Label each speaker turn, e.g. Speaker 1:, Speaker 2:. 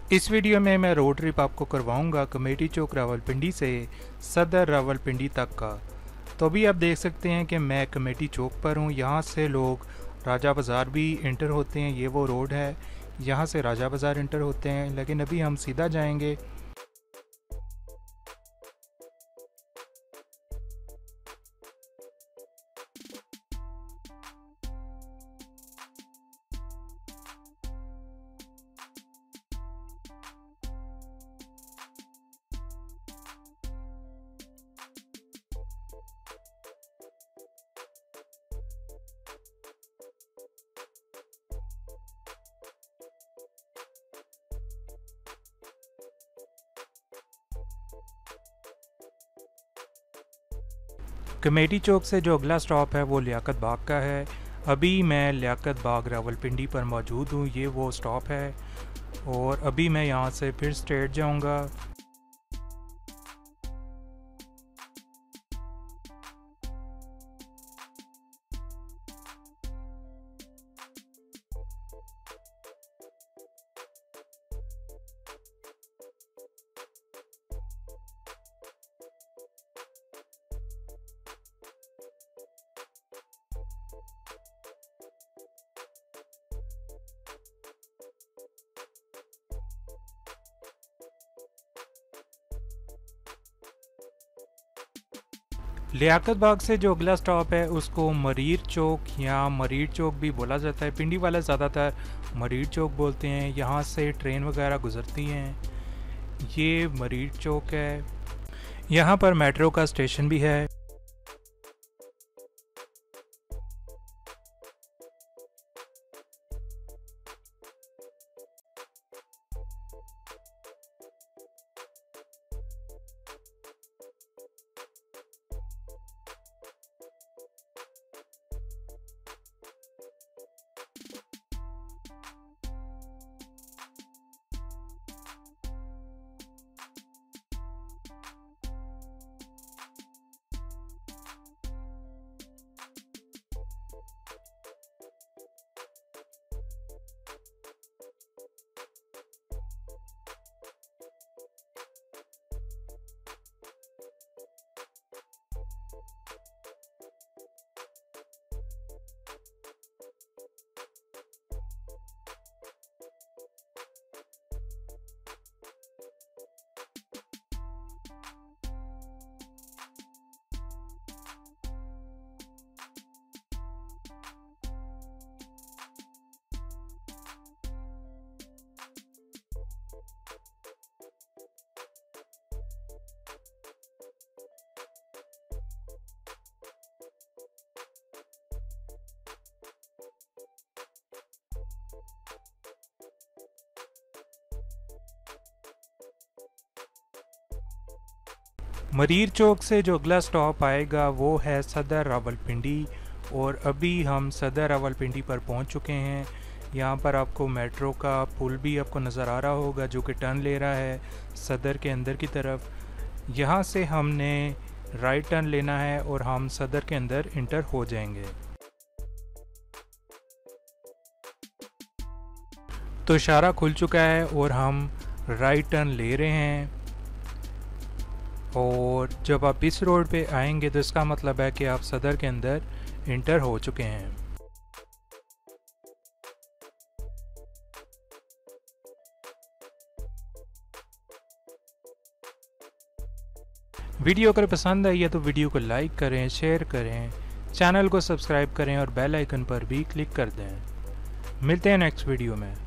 Speaker 1: इस वीडियो में मैं रोड ट्रिप आपको करवाऊंगा कमेटी चौक रावलपिंडी से सदर रावलपिंडी तक का। तो अभी आप देख सकते हैं कि मैं कमेटी चौक पर हूं। यहां से लोग राजा बाज़ार भी इंटर होते हैं। ये वो रोड है, यहां से राजा बाज़ार इंटर होते हैं, लेकिन अभी हम सीधा जाएंगे। कमेटी चौक से जो अगला स्टॉप है वो लियाकत बाग का है। अभी मैं लियाकत बाग रावलपिंडी पर मौजूद हूँ। ये वो स्टॉप है और अभी मैं यहाँ से फिर स्ट्रेट जाऊँगा। लियाकत बाग से जो अगला स्टॉप है उसको मरीर चौक या मरीर चौक भी बोला जाता है। पिंडी वाले ज़्यादातर मरीर चौक बोलते हैं। यहाँ से ट्रेन वगैरह गुजरती हैं। ये मरीर चौक है। यहाँ पर मेट्रो का स्टेशन भी है। मरीर चौक से जो अगला स्टॉप आएगा वो है सदर रावलपिंडी और अभी हम सदर रावलपिंडी पर पहुंच चुके हैं। यहाँ पर आपको मेट्रो का पुल भी आपको नज़र आ रहा होगा जो कि टर्न ले रहा है सदर के अंदर की तरफ। यहाँ से हमने राइट टर्न लेना है और हम सदर के अंदर इंटर हो जाएंगे। तो इशारा खुल चुका है और हम राइट टर्न ले रहे हैं। और जब आप इस रोड पे आएंगे तो इसका मतलब है कि आप सदर के अंदर इंटर हो चुके हैं। वीडियो अगर पसंद आई है तो वीडियो को लाइक करें, शेयर करें, चैनल को सब्सक्राइब करें और बेल आइकन पर भी क्लिक कर दें। मिलते हैं नेक्स्ट वीडियो में।